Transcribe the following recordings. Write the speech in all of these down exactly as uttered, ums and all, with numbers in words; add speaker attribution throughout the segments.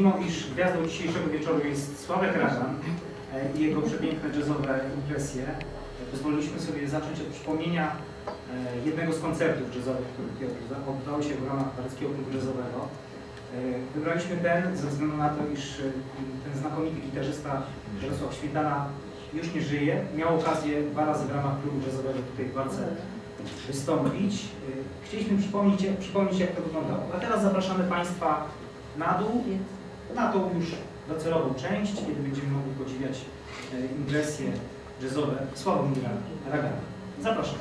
Speaker 1: mimo iż gwiazdą dzisiejszego wieczoru jest Sławek Ragan i jego przepiękne jazzowe impresje, pozwoliliśmy sobie zacząć od przypomnienia jednego z koncertów jazzowych, które odbywały się w ramach Paryskiego Klubu Jazzowego. Wybraliśmy ten ze względu na to, iż ten znakomity gitarzysta Jarosław Śmietana już nie żyje. Miał okazję dwa razy w ramach Klubu Jazzowego tutaj w Warce wystąpić. Chcieliśmy przypomnieć, przypomnieć, jak to wyglądało. A teraz zapraszamy Państwa na dół, na tą już docelową część, kiedy będziemy mogli podziwiać impresje jazzowe Sławomira Ragana. Zapraszam.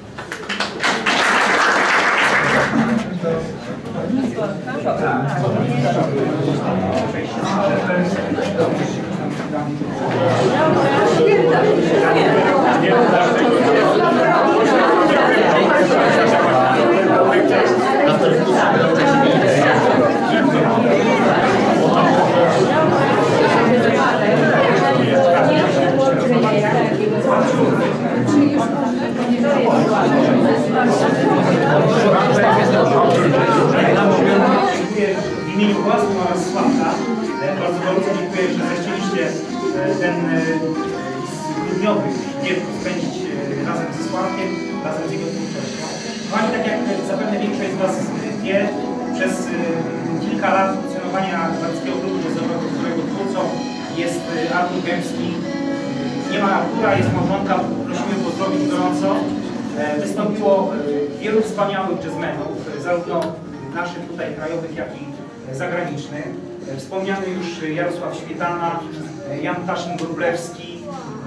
Speaker 1: W imieniu własnym oraz Sławka bardzo bardzo dziękuję, że zechcieliście ten grudniowy wieczór spędzić razem ze Sławkiem, razem z jego twórczością. Kochani, tak jak zapewne większość z Was wie, przez kilka lat funkcjonowania Paryskiego Klubu Jazzowego, którego twórcą jest Artur Gębski. Nie ma Artura, jest małżonka, prosimy pozdrowić gorąco. Wystąpiło wielu wspaniałych jazzmenów, zarówno naszych tutaj krajowych, jak i zagranicznych. Wspomniany już Jarosław Śmietana, Jan Taszyn-Grublewski,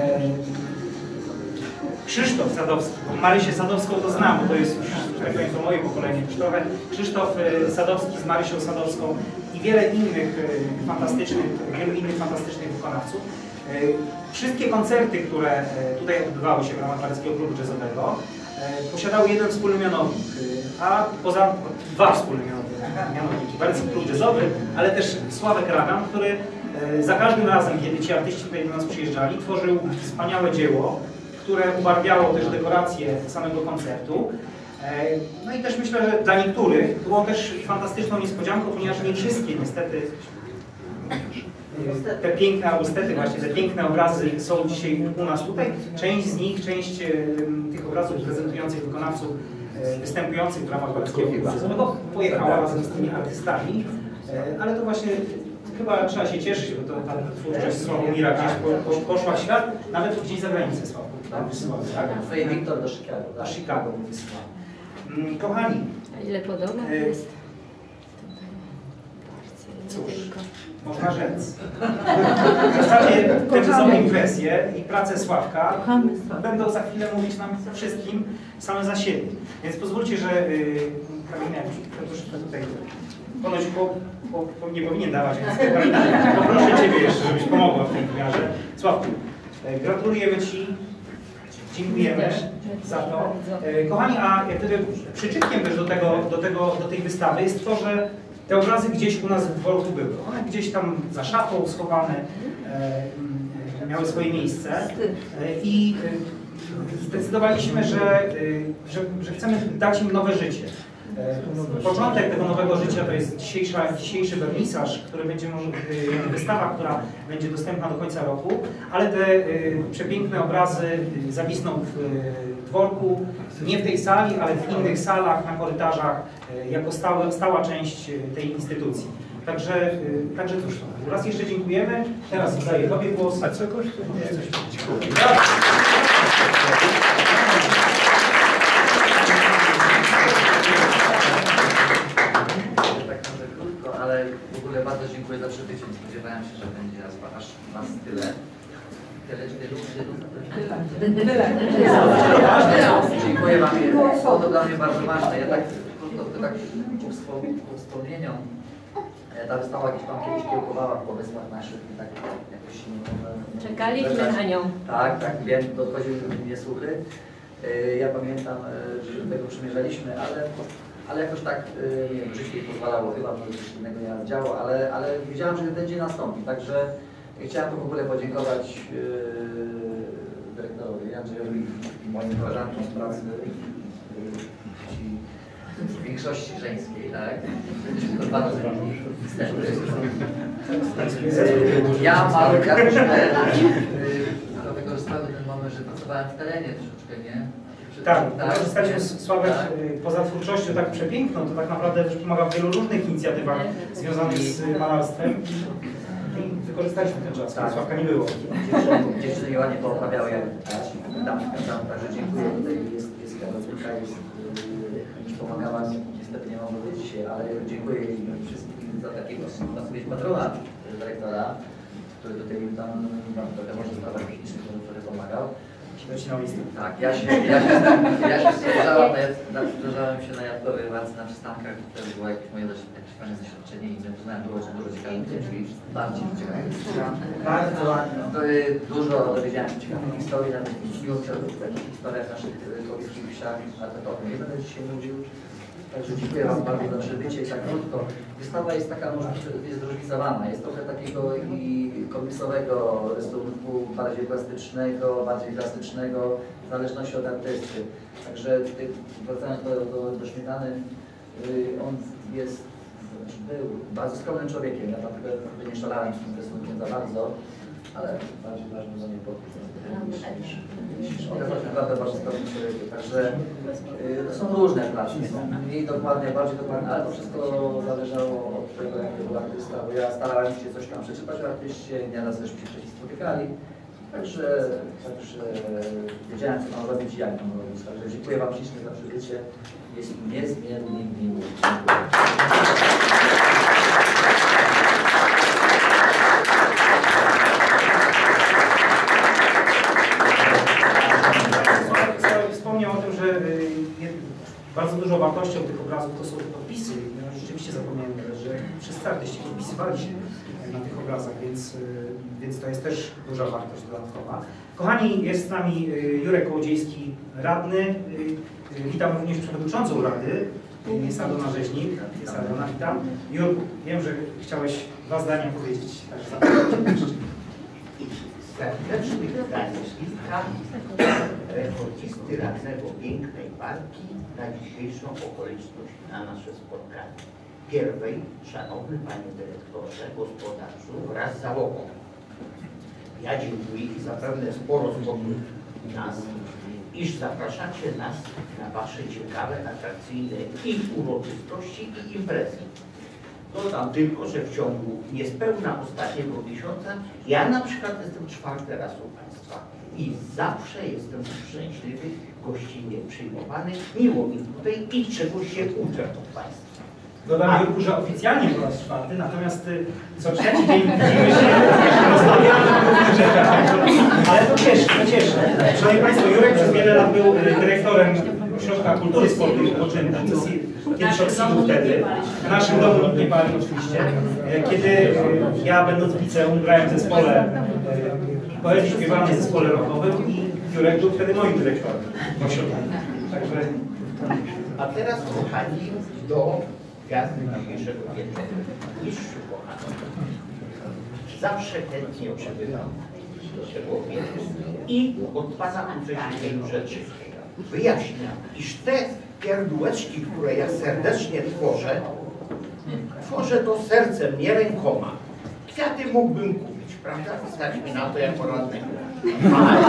Speaker 1: Krzysztof Sadowski. Marysię Sadowską to znam, bo to jest już, tak powiem, to moje pokolenie już trochę. Krzysztof Sadowski z Marysią Sadowską i wiele innych fantastycznych, wielu innych fantastycznych wykonawców. Wszystkie koncerty, które tutaj odbywały się w ramach Paryskiego Klubu Jazzowego, posiadały jeden wspólny mianownik, a poza dwa wspólne mianowniki. Paryski Klub Jazzowy, ale też Sławek Ragan, który za każdym razem, kiedy ci artyści tutaj do nas przyjeżdżali, tworzył wspaniałe dzieło, które ubarwiało też dekoracje samego koncertu. No i też myślę, że dla niektórych było też fantastyczną niespodzianką, ponieważ nie wszystkie niestety te piękne, albo stety właśnie, te piękne obrazy są dzisiaj u nas tutaj. Część z nich, część tych obrazów prezentujących wykonawców występujących w ramach Paryskiego Klubu Jazzowego pojechała razem z tymi artystami, ale to właśnie chyba trzeba się cieszyć, bo to ta twórczość Sławomira gdzieś po, po, poszła w świat, nawet gdzieś za granicę wysyłał, tak?
Speaker 2: Twoje Wiktor do Chicago.
Speaker 1: Do Chicago wysyłał. Kochani,
Speaker 3: a ile podobno jest?
Speaker 1: Cóż, można rzec. W zasadzie te jazzowe impresje i pracę Sławka będą za chwilę mówić nam wszystkim same za siebie. Więc pozwólcie, że Karolina, proszę tutaj, ponoć po, po, po, nie powinien dawać, więc Karolina, poproszę Ciebie jeszcze, żebyś pomogła w tym wymiarze. Sławku, gratulujemy Ci, dziękujemy za to. Kochani, a jak gdyby przyczynkiem też do, tego, do, tego, do tej wystawy jest to, że te obrazy gdzieś u nas w dworku były. One gdzieś tam za szafą schowane, e, miały swoje miejsce e, i e, zdecydowaliśmy, że, e, że, że chcemy dać im nowe życie. E, początek tego nowego życia to jest dzisiejsza, dzisiejszy wernisaż, który będzie może, e, wystawa, która będzie dostępna do końca roku, ale te e, przepiękne obrazy zawisną w e, dworku, nie w tej sali, ale w innych salach, na korytarzach, jako stałe, stała część tej instytucji. Także, także cóż, raz jeszcze dziękujemy. Teraz oddaję Tobie głos.
Speaker 4: A co kosztuje? Dziękuję.
Speaker 2: Tak może krótko, ale w ogóle bardzo dziękuję za przybycie. Nie spodziewałem się, że będzie aż nas tyle. Tyle, tylu, tylu. Dziękuję Wam. Było to dla mnie bardzo ważne. Ja tak, to, to, tak ku wspomnieniom, ta wystawa gdzieś tam kiedyś kiełkowała po wyspach naszych i tak jakoś... No,
Speaker 3: czekaliśmy na nią.
Speaker 2: Tak, tak, wiem, dochodziły mnie słuchy. Ja pamiętam, że do tego przymierzaliśmy, ale, ale jakoś tak, nie wiem, życie pozwalało chyba, no coś innego nie działo, ale, ale wiedziałem, że ten dzień nastąpi, także chciałem tu w ogóle podziękować yy, dyrektorowi Andrzejowi i moim koleżankom z pracy, yy, większości żeńskiej, tak? Jesteśmy tylko dwa razy niestety. Ja mam, ja też ale wykorzystałem ten moment, że pracowałem w terenie troszeczkę, nie?
Speaker 1: Tak, wykorzystaliśmy Sławek tak. Poza twórczością tak przepiękną, to tak naprawdę też pomaga w wielu różnych inicjatywach związanych z malarstwem. I wykorzystaliśmy ten czas, tak. Sławka nie było.
Speaker 2: Dziewczyny ładnie pooprawiały, jak tam tam, także dziękuję. Tutaj jest, jest Karolka, jest już pomagała, niestety nie mogę być dzisiaj, ale dziękuję wszystkim za takiego patrona dyrektora, który tutaj tam nam trochę może w sprawach technicznych trochę pomagał. Tak, ja się, ja się, ja się zdarzałem, zdarzałem się na jadkowej walce na przystankach, to było jakieś moje jakieś fajne doświadczenie i poznałem dużo, dużo ciekawych ludzi, bardziej ciekawych. Bardzo ładnie. Dużo dowiedziałem się ciekawych historii, nawet w takich historiach naszych kobieskich wsiach, ale to nie będę dzisiaj mówił. Także dziękuję Wam bardzo za przybycie i tak krótko. Wystawa jest taka, może jest zróżnicowana, jest trochę takiego i komiksowego rysunku, bardziej plastycznego, bardziej plastycznego, w zależności od artysty. Także wracając do, do, do Śmietany, on jest, znaczy był bardzo skromnym człowiekiem, ja tam tylko nie szalałem z tym rysunkiem za bardzo, ale bardziej ważny za mnie podpis. On jest naprawdę bardzo skromnym człowiekiem, także y, są różne klasy, mniej dokładnie, bardziej dokładnie, ale to wszystko zależało od tego, jaki był artysta, bo ja starałem się coś tam przeczytać o artyście, nieraz też się wcześniej spotykali, także, także wiedziałem, co mam robić i jak mam robić, także dziękuję Wam ślicznie za przybycie, jest mi niezmiernie miło.
Speaker 1: Wspomniał o tym, że bardzo dużo wartością tych obrazów to są te podpisy. Ja rzeczywiście zapomniałem, że wszyscy artyści podpisywali się na tych obrazach, więc, więc to jest też duża wartość dodatkowa. Kochani, jest z nami Jurek Kołodziejski, radny. Witam również przewodniczącą Rady, jest Aldona Rzeźnik. Jest Aldona, witam. Jurku, wiem, że chciałeś dwa zdania powiedzieć, także zapraszam.
Speaker 5: Serdecznych zdań rekordzisty radnego pięknej walki na dzisiejszą okoliczność, na nasze spotkanie. Pierwej, szanowny panie dyrektorze, gospodarzu wraz z załogą. Ja dziękuję i zapewne sporo spokój nas, iż zapraszacie nas na wasze ciekawe, atrakcyjne i uroczystości i imprezy. Dodam tylko, że w ciągu niespełna ostatniego miesiąca ja na przykład jestem czwarty raz u Państwa i zawsze jestem szczęśliwy, gościnnie przyjmowany, miło mi tutaj i czegoś się uczę od Państwa.
Speaker 1: Dodam, Jurku, że oficjalnie po raz czwarty, natomiast co trzeci dzień widzimy się, rozmawiamy o różnych rzeczach, ale to cieszy, to cieszy. Szanowni Państwo, Jurek przez wiele lat był dyrektorem Ośrodka Kultury Sportu i Odpoczynku, kiedyś Oksidu wtedy. W naszym domu nikt nie pali oczywiście. Kiedy ja, będąc w liceum, grałem w zespole poezji śpiewanej w zespole rockowym i Jurek był wtedy moim dyrektorem w ośrodku. Także...
Speaker 5: A teraz, kochani, do gwiazdy dzisiejszego wieczoru. Mistrzu kochany, zawsze chętnie przybywam do tego wieczoru i od Pana uczę się wielu rzeczy. Wyjaśniam, iż te pierdółeczki, które ja serdecznie tworzę, tworzę to sercem, nie rękoma. Kwiaty mógłbym kupić, prawda? Wystać mi na to jako radnego. Ale,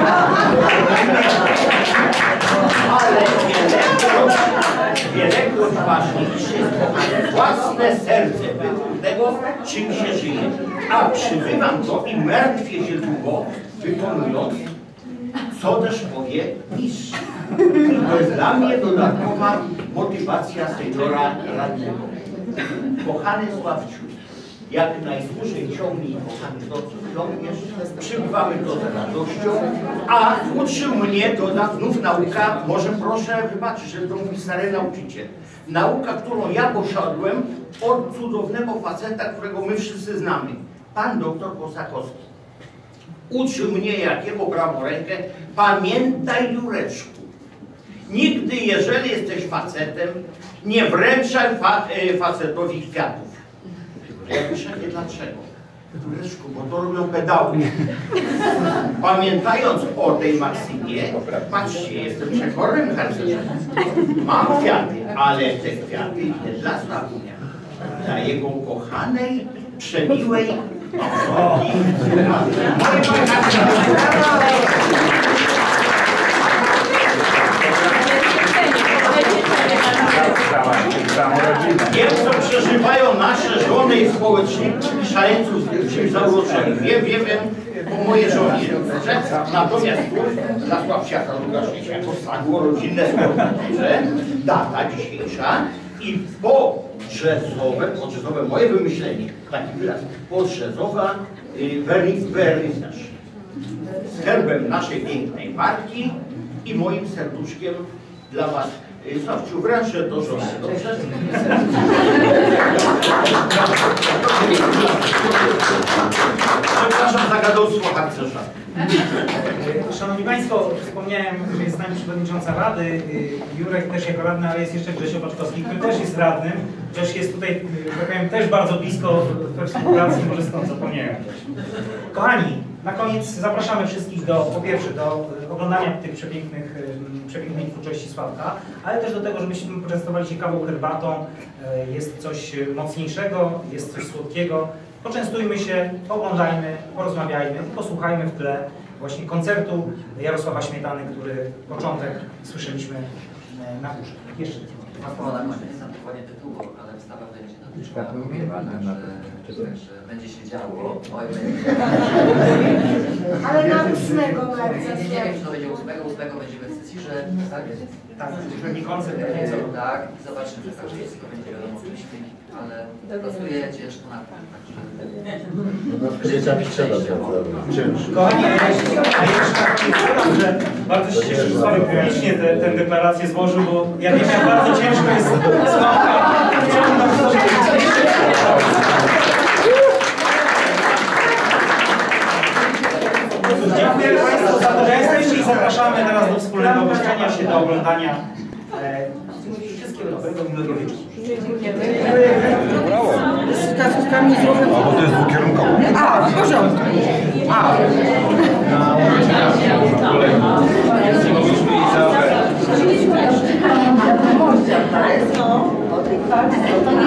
Speaker 5: ale wielekroć, wielekroć ważniejsze jest kochane własne serce tego, czym się żyje. A przybywam to i martwię się długo, wykonując, co też powie mistrz. To jest dla mnie dodatkowa motywacja seniora radnego. Kochany Sławciu, jak najdłużej ciągnij, kochany, to co ciągniesz, przybywamy to z radością, a uczył mnie to znów nauka, może proszę wybaczyć, że to mówi stary nauczyciel. Nauka, którą ja poszedłem od cudownego faceta, którego my wszyscy znamy, pan doktor Kosakowski. Uczył mnie, jakiego brawo rękę, pamiętaj, Jureczku, nigdy, jeżeli jesteś facetem, nie wręczaj fa facetowi kwiatów. Ja piszę nie dlaczego. Leszku, bo to robią pedały. Pamiętając o tej maksymie, patrzcie, jestem przekornym harcerzem. Mam kwiaty, ale te kwiaty nie dla Sławunia. Dla jego kochanej, przemiłej małżonki. Wiem, co przeżywają nasze żony i społeczniki szaleńców z czymś zauroczeni. Wiem, wiem, wiem, po mojej żonie. Natomiast tu dla Sławciaka Lukaszewicza powstało rodzinne spotkanie, data dzisiejsza i po jazzowe, po jazzowe moje wymyślenie, taki wyraz, po jazzowa wernisaż z herbem naszej pięknej marki i moim serduszkiem dla was. Sławciu, wręczę do żony, dobrze? Przepraszam za gadostwo harcerza.
Speaker 1: Szanowni Państwo, wspomniałem, że jest z nami przewodnicząca Rady, Jurek też jako radny, ale jest jeszcze Grzesio Baczkowski, który też jest radnym, chociaż jest tutaj, tak powiem, też bardzo blisko we współpracy, może stąd zapomniałem. Kochani, na koniec zapraszamy wszystkich do, po pierwsze, do oglądania tych przepięknych, przepięknej twórczości Sławka, ale też do tego, żebyśmy poczęstowali się kawą, herbatą. Jest coś mocniejszego, jest coś słodkiego. Poczęstujmy się, oglądajmy, porozmawiajmy i posłuchajmy w tle właśnie koncertu Jarosława Śmietany, który początek słyszeliśmy na górze. Jeszcze
Speaker 2: dwa słowa na koniec, sam dokładnie tytułu, ale wystawa będzie na także, także będzie się działo. Oj, będzie.
Speaker 6: Ale na ósmego marca.
Speaker 2: Nie, nie wiem, czy to będzie ósmego, ósmego będziemy w Cecirze, tak?
Speaker 1: Tak, taki koncert, taki co?
Speaker 2: Tak, i zobaczymy, także wszystko będzie wiadomo oczywiście, ale pracuję ciężko na tym, także...
Speaker 4: Dzieciaki trzeba ciężko.
Speaker 1: Kochani, ja jeszcze dodam, że bardzo się cieszę, że Sławek publicznie tę te, deklarację złożył, bo ja wiem, jak bardzo ciężko jest Sławka. Dziękuję Państwu za to, że jesteście i zapraszamy teraz do wspólnego goszczenia się, do oglądania. E, wszystkiego dobrego, miłego wieczoru.
Speaker 7: Z kasówkami z ruchem.
Speaker 4: A, bo to jest dwukierunkowo.
Speaker 7: A, w porządku. A.
Speaker 6: No, o tej